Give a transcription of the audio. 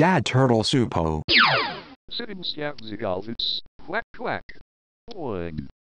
Dad Turtle Csupo. Sitting scout zigals, quack quack. One.